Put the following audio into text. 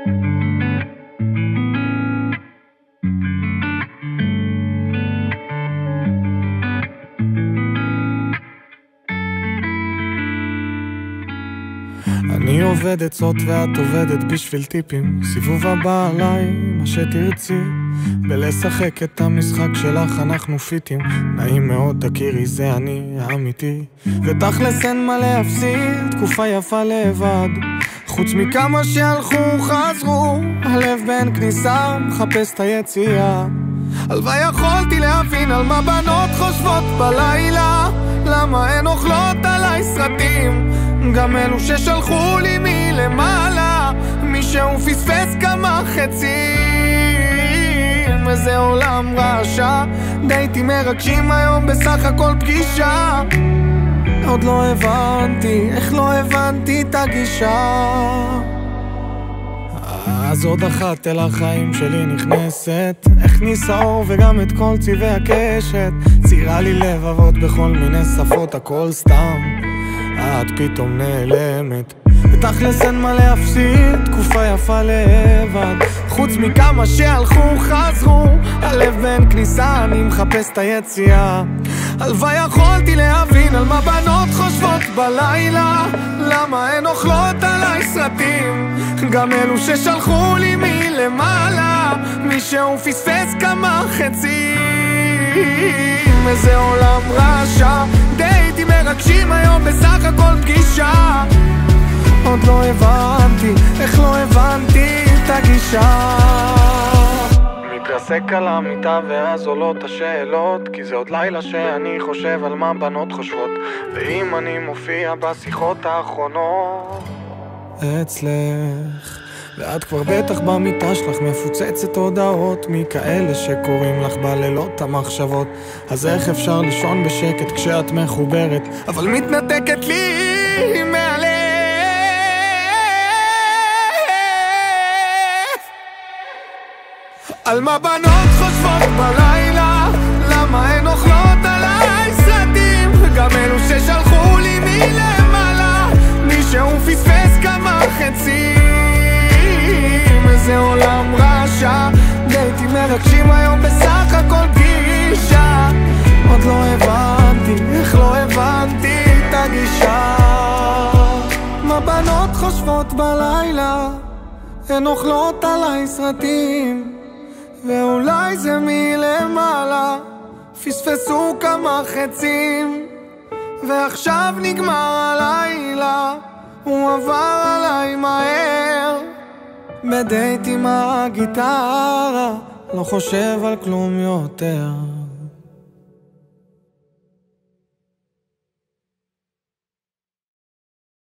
אני עובד עצות ואת עובדת בשביל טיפים, סיבוב הבא עליי, מה שתרצי, בלשחק את המשחק שלך אנחנו פיטים. נעים מאוד תכירי, זה אני האמיתי, ותכלס אין מה להפסיד, תקופה יפה לבד, חוץ מכמה שהלכו חזרו, הלב בין כניסה מחפש את היציאה. הלוואי יכולתי להבין על מה בנות חושבות בלילה, למה הן אוכלות עליי סרטים, גם אלו ששלחו לי מלמעלה, מישהו פספס כמה חצים. איזה עולם רעשה, דייטים מרגשים היום בסך הכל פגישה. עוד לא הבנתי, איך לא הבנתי את הגישה. אז עוד אחת אל החיים שלי נכנסת, הכניסה אור וגם את כל צבעי הקשת, צירה לי לבבות בכל מיני שפות, הכל סתם, את פתאום נעלמת, ותכלס אין מה להפסיד, תקופה יפה לבד, חוץ מכמה שהלכו חזרו, הלב בין כניסה, אני מחפש את היציאה. הלוואי יכולתי להבין על מה בנות חושבות בלילה, למה הן אוכלות עליי סרטים, גם אלו ששלחו לי מלמעלה, מישהו פספס כמה חצים. איזה עולם רעשה, דייטים מרגשים היום בסך הכל פגישה. עוד לא הבנתי, איך לא הבנתי את הגישה. מתרסק על המיטה ואז עולות השאלות, כי זה עוד לילה שאני חושב על מה בנות חושבות, ואם אני מופיע בשיחות האחרונות אצלך, ואת כבר בטח במיטה שלך מפוצצת הודעות מכאלה שקוראים לך בלילות המחשבות. אז איך אפשר לישון בשקט כשאת מחוברת, אבל מתנתקת לי מהלב? על מה בנות חושבות בלילה, למה הן אוכלות עליי סרטים, וגם אלו ששלחו לי מלמעלה, מישהו פספס כמה חצים. איזה עולם רעשה, דייטים מרגשים היום בסך הכל פגישה. עוד לא הבנתי, איך לא הבנתי את הגישה. מה בנות חושבות בלילה, הן אוכלות עליי סרטים, ואולי זה מלמעלה, פספסו כמה חצים, ועכשיו נגמר הלילה, הוא עבר עליי מהר. בדייט עם הגיטרה, לא חושב על כלום יותר.